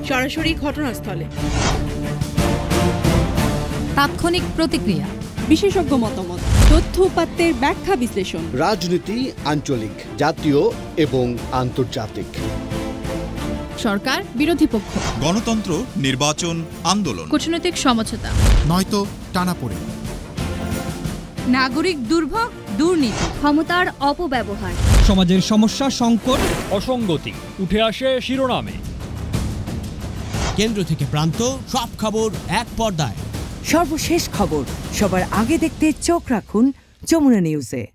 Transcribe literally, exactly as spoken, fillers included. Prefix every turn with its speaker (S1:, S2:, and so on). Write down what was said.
S1: সরাসরি ঘটনাস্থলে,
S2: তাৎক্ষণিক প্রতিক্রিয়া,
S1: বিশেষজ্ঞ মতামত, তথ্য উপাত্তের ব্যাখ্যা বিশ্লেষণ,
S3: রাজনীতি আঞ্চলিক, জাতীয় এবং আন্তর্জাতিক,
S2: সরকার বিরোধী পক্ষ,
S4: গণতন্ত্র, নির্বাচন, আন্দোলন,
S2: কূটনৈতিক সমঝোতা,
S5: নয়তো টানাপোড়েন,
S2: নাগরিক দুর্ভোগ, দুর্নীতি, ক্ষমতার অপব্যবহার,
S6: সমাজের সমস্যা, সংকট, অসঙ্গতি উঠে আসে শিরোনামে।
S7: কেন্দ্র থেকে প্রান্ত, সব খবর এক পর্দায়।
S8: সর্বশেষ খবর সবার আগে দেখতে চোখ রাখুন যমুনা নিউজে।